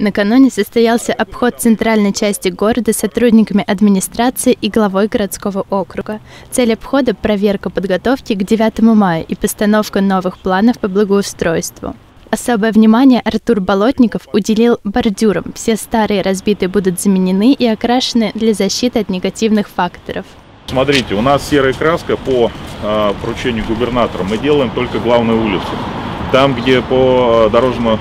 Накануне состоялся обход центральной части города сотрудниками администрации и главой городского округа. Цель обхода – проверка подготовки к 9 мая и постановка новых планов по благоустройству. Особое внимание Артур Болотников уделил бордюрам. Все старые разбитые будут заменены и окрашены для защиты от негативных факторов. Смотрите, у нас серая краска по поручению губернатора. Мы делаем только главную улицу. Там, где по дорожно,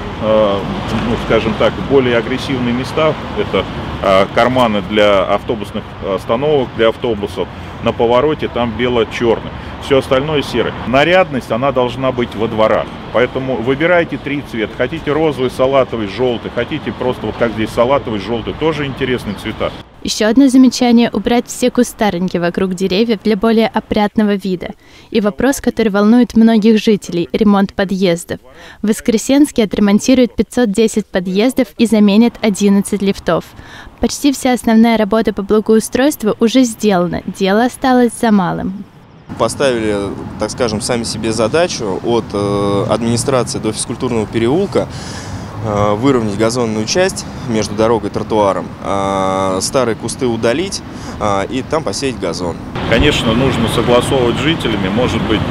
скажем так, более агрессивные места, это карманы для автобусных остановок, для автобусов, на повороте там бело-черный. Все остальное серое. Нарядность, она должна быть во дворах. Поэтому выбирайте 3 цвета. Хотите розовый, салатовый, желтый. Хотите просто вот как здесь салатовый, желтый. Тоже интересные цвета. Еще одно замечание – убрать все кустарники вокруг деревьев для более опрятного вида. И вопрос, который волнует многих жителей – ремонт подъездов. В Воскресенске отремонтируют 510 подъездов и заменят 11 лифтов. Почти вся основная работа по благоустройству уже сделана, дело осталось за малым. Поставили, так скажем, сами себе задачу от администрации до физкультурного переулка выровнять газонную часть между дорогой и тротуаром, старые кусты удалить и там посеять газон. Конечно, нужно согласовывать с жителями, может быть,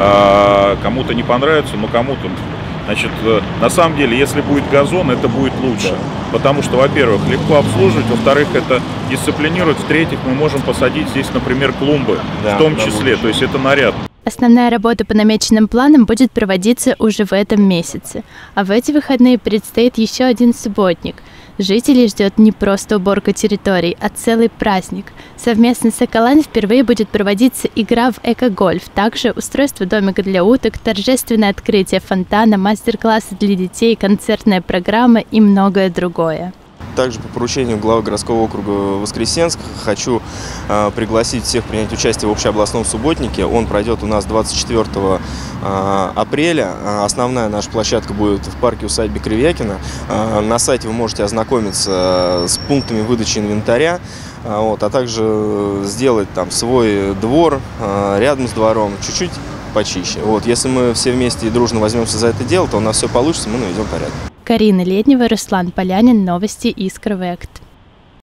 кому-то не понравится, но кому-то. Значит, на самом деле, если будет газон, это будет лучше. Потому что, во-первых, легко обслуживать, во-вторых, это дисциплинирует, в-третьих, мы можем посадить здесь, например, клумбы, в том числе, то есть это наряд. Основная работа по намеченным планам будет проводиться уже в этом месяце. А в эти выходные предстоит еще один субботник. Жителей ждет не просто уборка территорий, а целый праздник. Совместно с Эколайн впервые будет проводиться игра в эко-гольф, также устройство домика для уток, торжественное открытие фонтана, мастер-классы для детей, концертная программа и многое другое. Также по поручению главы городского округа Воскресенск хочу пригласить всех принять участие в общеобластном субботнике. Он пройдет у нас 24 апреля. Основная наша площадка будет в парке-усадьбе Кривякина. На сайте вы можете ознакомиться с пунктами выдачи инвентаря, а также сделать там свой двор рядом с двором, чуть-чуть почище. Если мы все вместе и дружно возьмемся за это дело, то у нас все получится, мы наведем порядок. Карина Леднева, Руслан Полянин, новости Искра Вект.